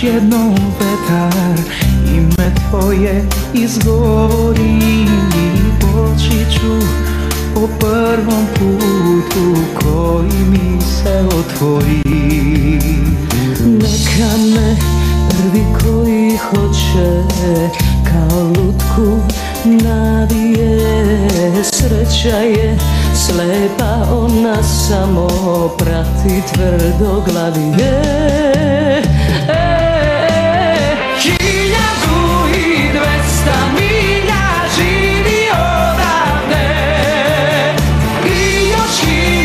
još jednom vetar ime tvoje izgovori, poći ću po prvom putu koji mi se otvori. Neka me prvi koji hoće kao lutku navije, sreća je slepa, ona samo prati tvrdoglavije. 1200 milja živi odavde i još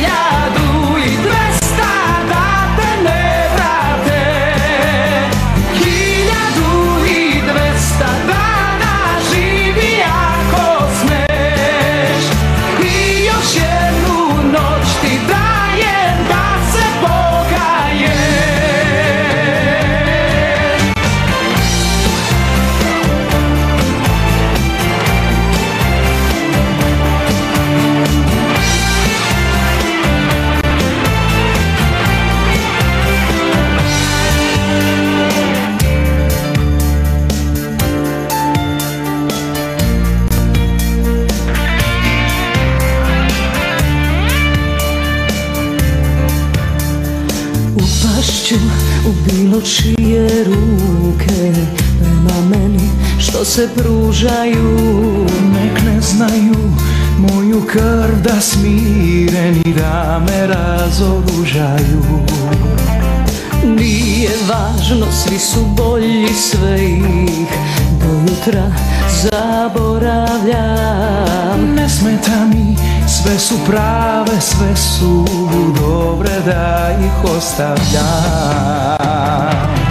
1200 da te ne vrate. 1200 dana živi ako smeš i još jednu noć ti dajem da se pokaješ. Upašću u bilo čije ruke prema meni što se pružaju. Nek ne znaju moju krv da smireni da me razoružaju. Nije važno, svi su bolji, sve ih do jutra zaboravljam. Ne smeta mi, sve su prave, sve su dobre da ih ostavljam.